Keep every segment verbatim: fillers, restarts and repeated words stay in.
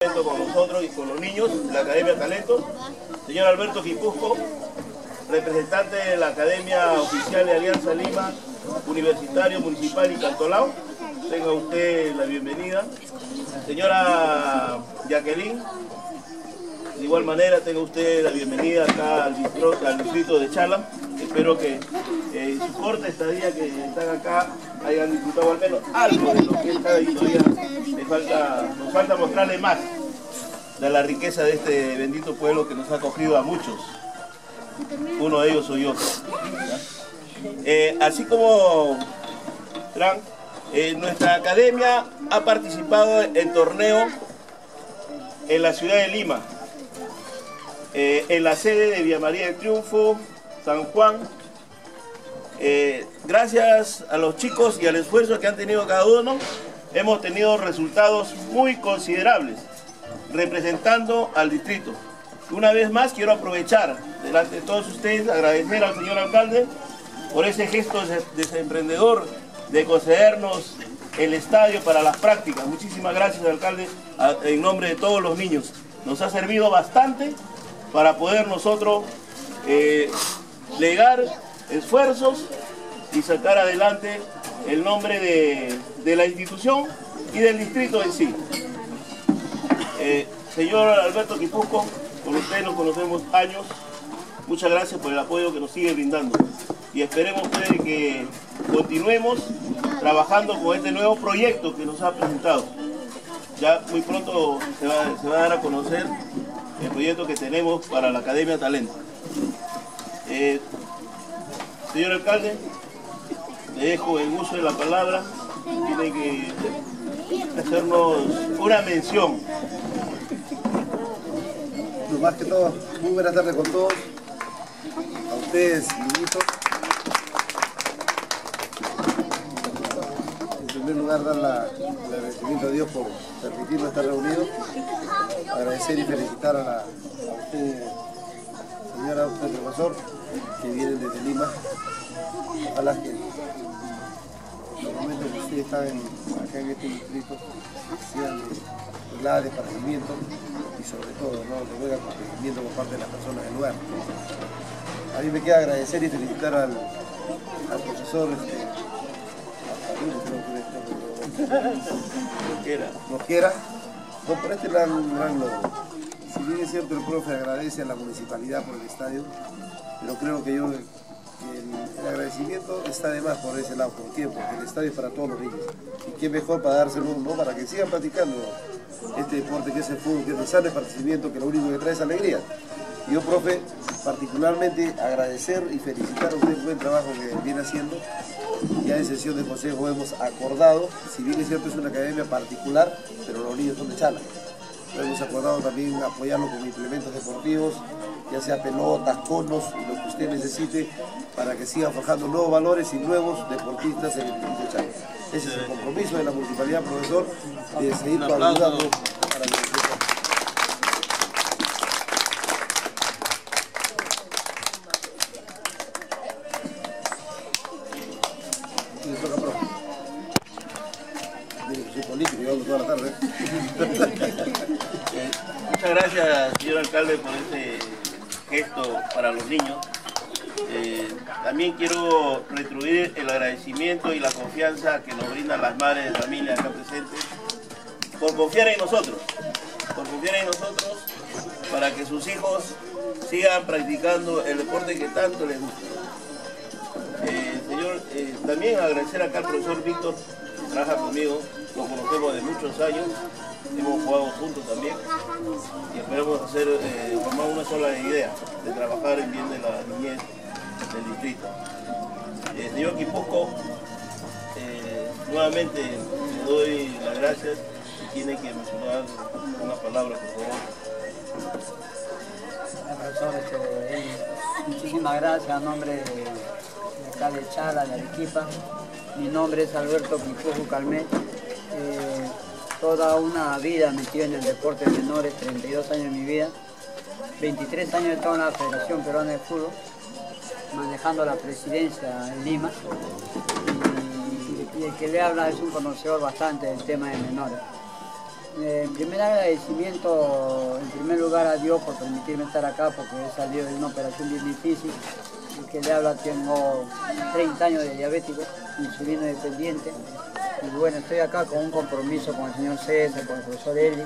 Con nosotros y con los niños de la Academia Talento, señor Alberto Quipusco, representante de la Academia Oficial de Alianza Lima, Universitario Municipal y Cantolao, tenga usted la bienvenida. Señora Jacqueline, de igual manera tenga usted la bienvenida acá al distrito, al distrito de Chala. Espero que eh, su corta estadía que están acá hayan disfrutado al menos algo de lo que está ahí. Todavía le falta, nos falta mostrarle más de la riqueza de este bendito pueblo que nos ha acogido a muchos. Uno de ellos soy yo. Eh, así como Tran, eh, nuestra academia ha participado en torneo en la ciudad de Lima, eh, en la sede de Villa María del Triunfo, San Juan. Eh, gracias a los chicos y al esfuerzo que han tenido cada uno, hemos tenido resultados muy considerables representando al distrito. Una vez más quiero aprovechar delante de todos ustedes, agradecer al señor alcalde por ese gesto desemprendedor de concedernos el estadio para las prácticas. Muchísimas gracias, alcalde, en nombre de todos los niños. Nos ha servido bastante para poder nosotros eh, legar esfuerzos y sacar adelante el nombre de, de la institución y del distrito en sí. Eh, señor Alberto Quipusco, con usted nos conocemos años. Muchas gracias por el apoyo que nos sigue brindando y esperemos pues, que continuemos trabajando con este nuevo proyecto que nos ha presentado. Ya muy pronto se va, se va a dar a conocer el proyecto que tenemos para la Academia Talento. Eh, señor alcalde, le dejo el uso de la palabra. Tiene que hacernos una mención. Lo más que todo, muy buenas tardes con todos. A ustedes, niñitos. En primer lugar, dar la, el agradecimiento a Dios por permitirnos estar reunidos. Agradecer y felicitar a, la, a usted, señora, a usted, profesor, que vienen desde Lima. Ojalá que los momentos que ustedes están en, acá en este distrito sean de la de esparcimiento y sobre todo, ¿no?, de buen acompañamiento por parte de las personas del lugar. A mí me queda agradecer y felicitar al, al profesor este, Mosquera. Mosquera, no, por este gran, gran logro. Si bien es cierto, el profe agradece a la municipalidad por el estadio, pero creo que yo el, el agradecimiento está de más por ese lado. ¿Por qué? Porque el estadio es para todos los niños. Y qué mejor para dárselo, ¿no?, para que sigan practicando este deporte que es el fútbol, que es el sano esparcimiento, que lo único que trae es alegría. Y yo, profe, particularmente agradecer y felicitar a usted el buen trabajo que viene haciendo. Ya en sesión de consejo hemos acordado, si bien es cierto es una academia particular, pero los niños son de Chala. Hemos acordado también apoyarlo con implementos deportivos, ya sea pelotas, conos, y lo que usted necesite para que sigan forjando nuevos valores y nuevos deportistas en el distrito de Chala. Ese es el compromiso de la municipalidad, profesor, de seguir ayudando para el distrito. Soy político, llevamos toda la tarde. Eh, muchas gracias, señor alcalde, por este gesto para los niños. Eh, también quiero retribuir el agradecimiento y la confianza que nos brindan las madres de familia acá presentes por confiar en nosotros, por confiar en nosotros para que sus hijos sigan practicando el deporte que tanto les gusta. Eh, señor, eh, también agradecer acá al profesor Víctor, que trabaja conmigo, lo conocemos de muchos años, hemos jugado juntos también y esperamos hacer, eh, formar una sola idea de trabajar en bien de la niñez del distrito. Eh, señor Quipusco, eh, nuevamente le doy las gracias. Si tiene que mencionar una palabra, por favor. Profesor, este, muchísimas gracias a nombre de, de acá de Chala, de Arequipa. Mi nombre es Alberto Quipusco Calmet. Eh, toda una vida metido en el deporte de menores, treinta y dos años de mi vida. veintitrés años he estado en la Federación Peruana de Fútbol, manejando la presidencia en Lima. Y, y el que le habla es un conocedor bastante del tema de menores. Eh, en primer agradecimiento, en primer lugar a Dios por permitirme estar acá, porque he salido de una operación bien difícil. El que le habla, tengo treinta años de diabético, insulino dependiente. Y bueno, estoy acá con un compromiso con el señor César, con el profesor Eli,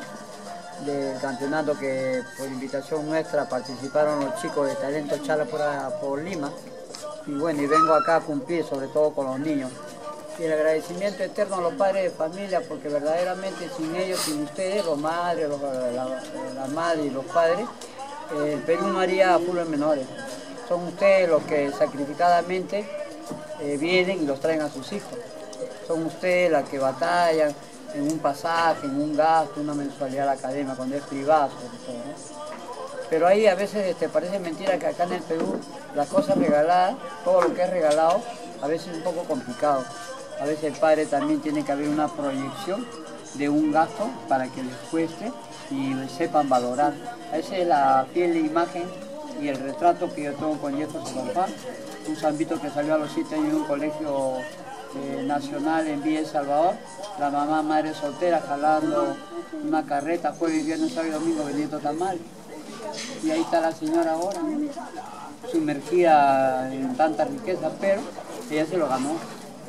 del campeonato que por invitación nuestra participaron los chicos de Talento Chala por, por Lima. Y bueno, y vengo acá a cumplir, sobre todo con los niños. Y el agradecimiento eterno a los padres de familia, porque verdaderamente sin ellos, sin ustedes, los madres, los, la, la madre y los padres, eh, el Perú no haría fútbol menores. Son ustedes los que sacrificadamente eh, vienen y los traen a sus hijos. Son ustedes las que batallan en un pasaje, en un gasto, una mensualidad a la academia, cuando es privada sobre todo, ¿no? Pero ahí a veces te parece mentira que acá en el Perú las cosas regaladas, todo lo que es regalado, a veces es un poco complicado. A veces el padre también tiene que haber una proyección de un gasto para que les cueste y sepan valorar. A veces la fiel imagen y el retrato que yo tengo con Yeto su papá, un zambito que salió a los siete años de un colegio eh, nacional en Villa El Salvador, la mamá madre soltera jalando una carreta, jueves, viernes, sábado y domingo vendiendo tamal. Y ahí está la señora ahora, ¿no? Sumergida en tanta riqueza, pero ella se lo ganó.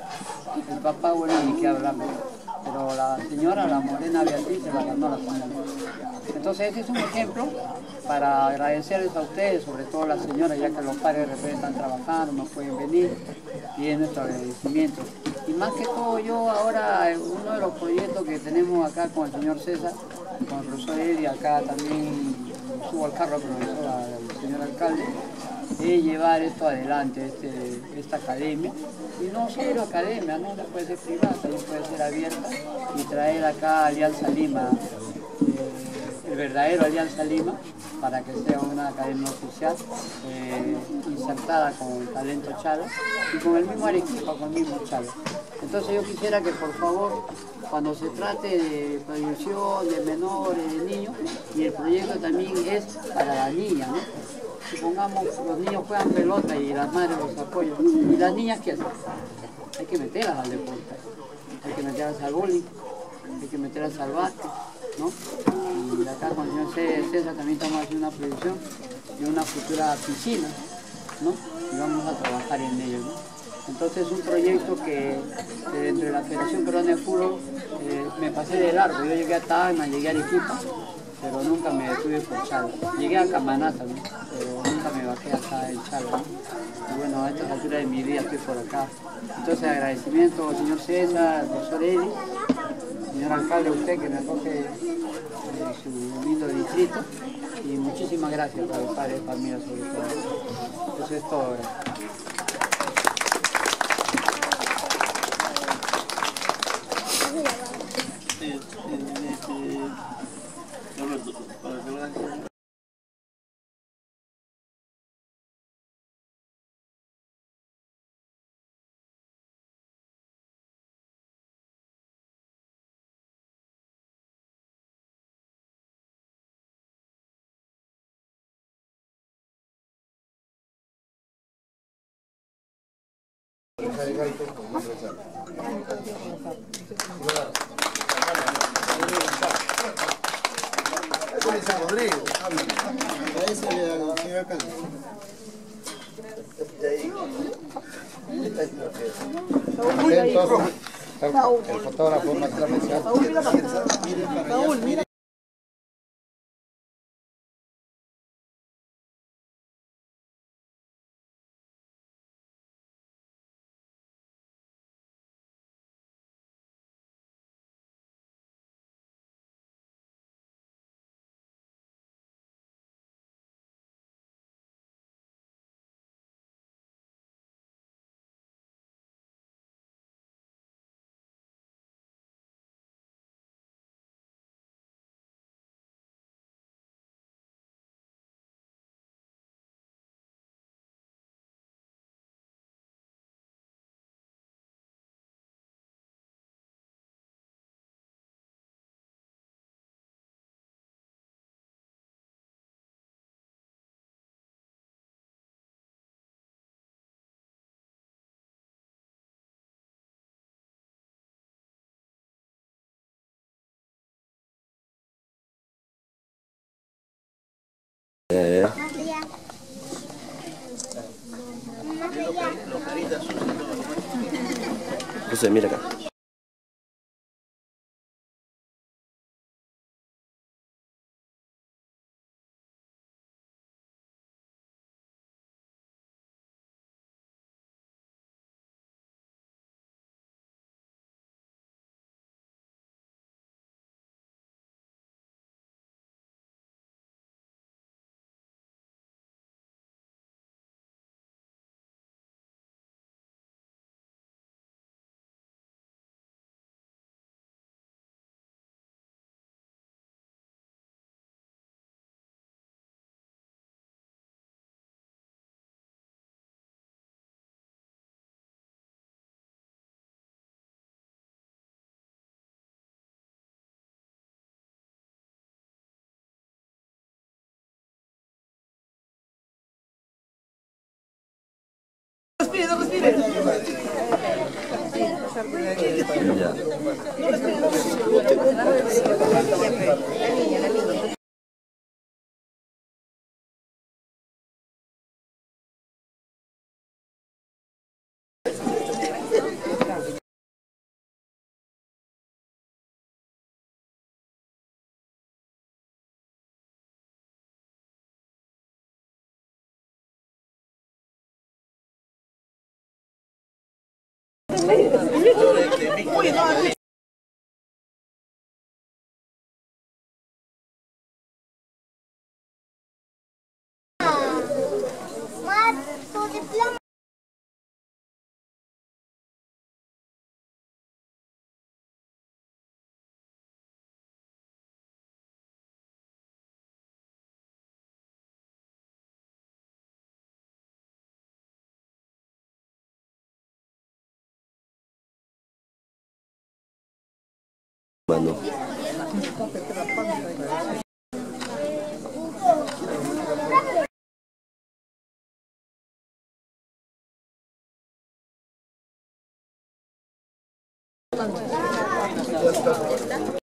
El papá, bueno, ni qué hablar, pero la señora, la morena Beatriz, se la ganó la señora. Entonces este es un ejemplo para agradecerles a ustedes, sobre todo a la señora, ya que los padres de repente están trabajando, no pueden venir, y es nuestro agradecimiento. Y más que todo yo ahora, uno de los proyectos que tenemos acá con el señor César, con el profesor Eddie, acá también subo al carro con el señor alcalde, es llevar esto adelante, este, esta academia, y no solo academia, no puede ser privada, también puede ser abierta, y traer acá Alianza Lima, eh, el verdadero Alianza Lima, para que sea una academia oficial, eh, insertada con el Talento Chala, y con el mismo Arequipa, con el mismo Chala. Entonces yo quisiera que por favor, cuando se trate de proyección, de menores, de niños, y el proyecto también es para la niña, ¿no? Supongamos los niños juegan pelota y las madres los apoyan. ¿Y las niñas qué hacen? Hay que meterlas al deporte, hay que meterlas al bowling, hay que meterlas al básquet, ¿no? Y acá con el señor César también estamos haciendo una proyección de una futura piscina, ¿no? Y vamos a trabajar en ello, ¿no? Entonces es un proyecto que, que dentro de la Federación Peruana de Fútbol eh, me pasé de largo. Yo llegué a Tacna, llegué a Arequipa, pero nunca me detuve por Chala. Llegué a Camanata, ¿no? Pero nunca me bajé acá en Chala, ¿no? Y bueno, a estas alturas de mi vida estoy por acá. Entonces agradecimiento al señor César, al profesor Eddie, señor alcalde, a usted que me acoge en su lindo distrito, y muchísimas gracias para el padre de familia sobre todo. Eso es todo. Eso es San Rodrigo. Agradecele al señor alcalde. El fotógrafo más especial. se mira acá. Mano.